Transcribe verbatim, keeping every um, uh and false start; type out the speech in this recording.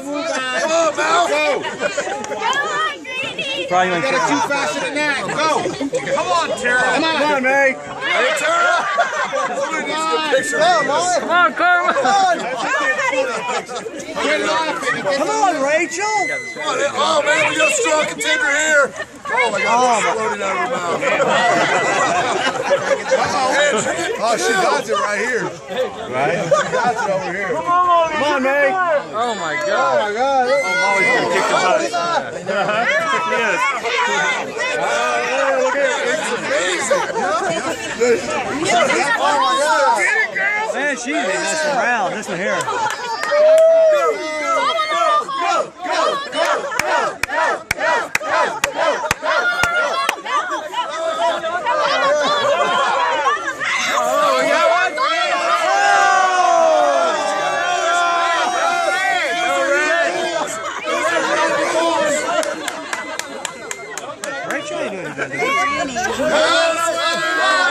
move on. Come on, Mel. Go. Probably going to get it too fast in the net. Go. Come on, Tara. Come on. Come on, May. Hey, Tara. Somebody needs to get a picture. Come on, come on, Carmen. Come on. Come on, Rachel. Come on. Oh, man, we got a strong contender here. Oh, my God. Oh, floating out of her mouth. Oh, she got it right here. Right? She got it over here. Come on, come on, May. Oh my God. Oh my God. Oh, Molly's going to kick the butt. Yes. Oh, look at it. It's amazing. Oh my God. Man, she's messing around. This one here. Rachel ain't doing anything.